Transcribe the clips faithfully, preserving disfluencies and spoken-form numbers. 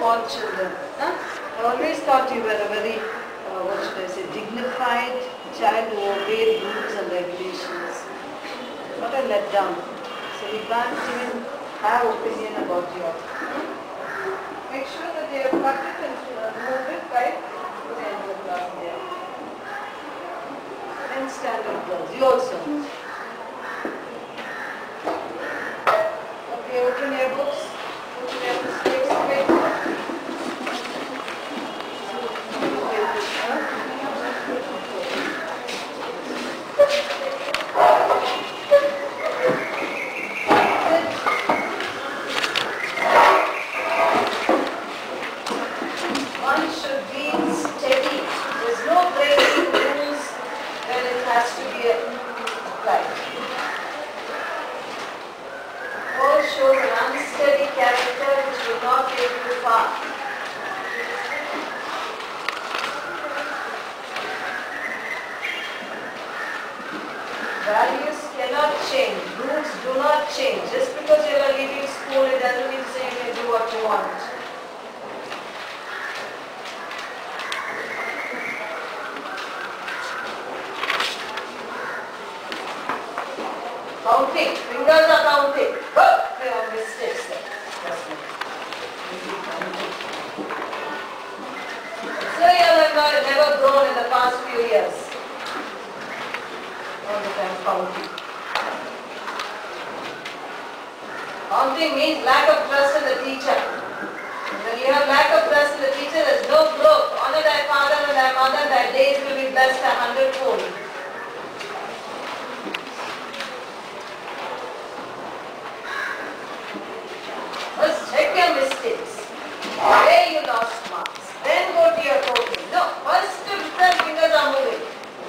small children. Huh? I always thought you were a very, uh, what should I say, dignified child who obeyed rules and regulations. What a letdown. So we can't even have opinion about you. Hmm? Make sure that they have cut it and remove it right to the end of the class there. And standard girls, you also. Okay, open your books. Open your mistakes. One should be steady. There's no breaking rules when it has to be applied. All shows an unsteady character which will not take you far. Values cannot change. Rules do not change. Just because you are leaving school, it doesn't mean to say you can do what you want. Counting. Fingers are counting. Oh, there are mistakes there. So you have never grown in the past few years. All the time counting. Counting means lack of trust in the teacher. When you have lack of trust in the teacher, there is no growth. Honor thy father and thy mother, thy days will be blessed a hundredfold. First check your mistakes. Where you lost marks. Then go to your coping. No, first to the fingers are moving.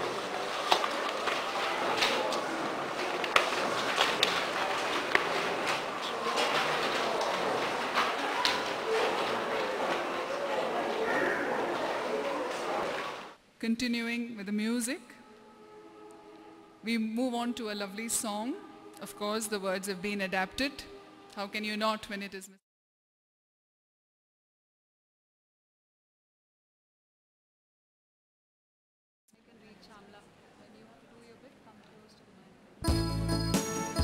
Continuing with the music, we move on to a lovely song. Of course, the words have been adapted. How can you not when it is missing? You can reach Shamla. When you want to do your bit, come close to the mic.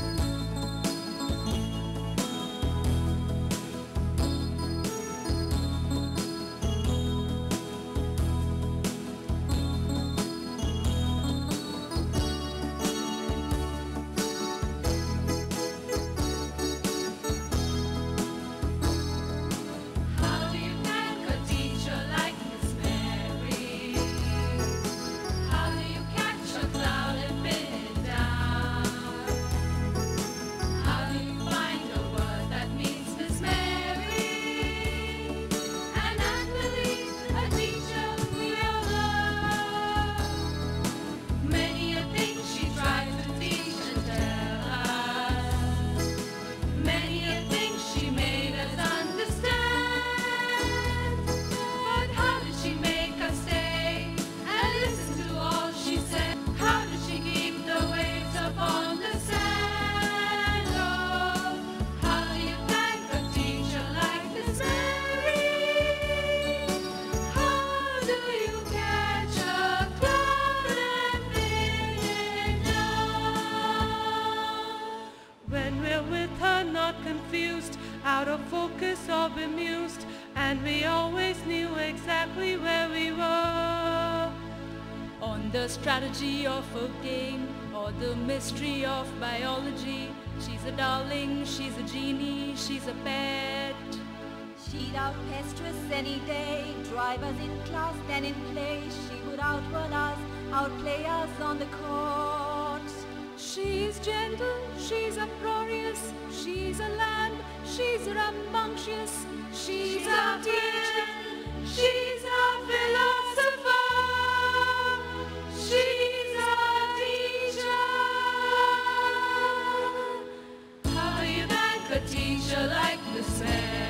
Out of focus or bemused, and we always knew exactly where we were. On the strategy of a game or the mystery of biology, she's a darling, she's a genie, she's a pet. She'd outpest us any day, drive us in class, then in play. She would outrun us, outplay us on the court. She's gentle, she's uproarious, she's a lamb, she's rambunctious, she's, she's our teacher, she's our philosopher, she's our teacher. How do you thank a teacher like Miss Mary?